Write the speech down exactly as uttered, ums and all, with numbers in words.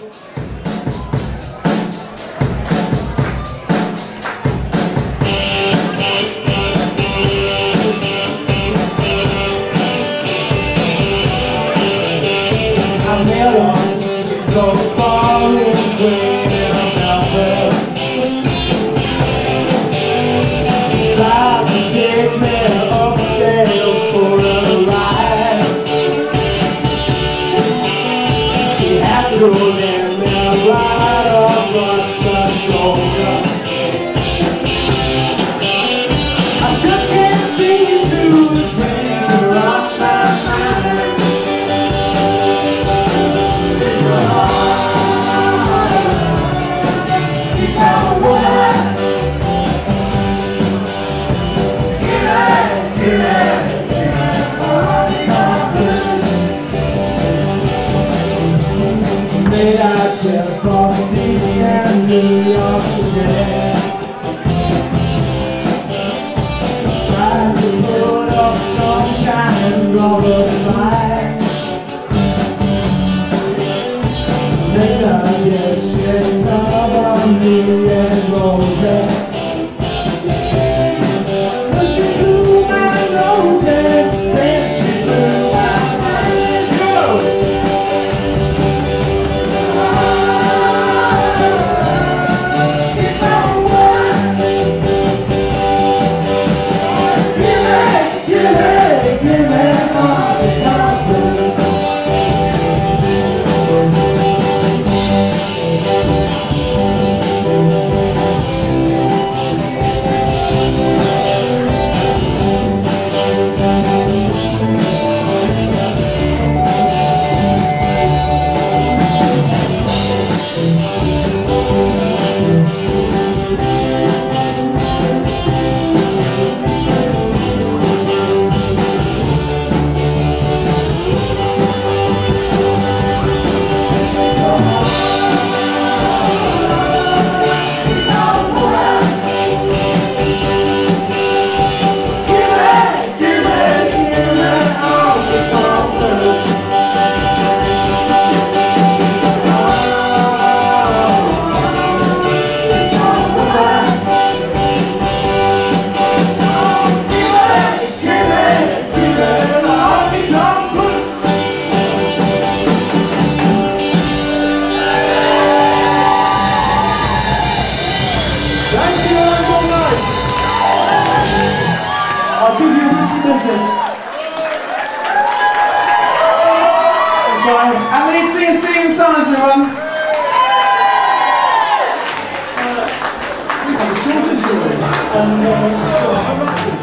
So far away and out there, tried to take me upstairs for a ride. She had to let me right across her shoulder. I just can't seem to drink her off my mind. I get across the sea and New York City, trying to put up some kind of rubber fight. Then I get shit up on me and roses. But she blew my nose and then she blew my mind too. I'll give you this permission. Thanks guys. And lead singer Stephen Summers, everyone. Uh, I think I'm short into it.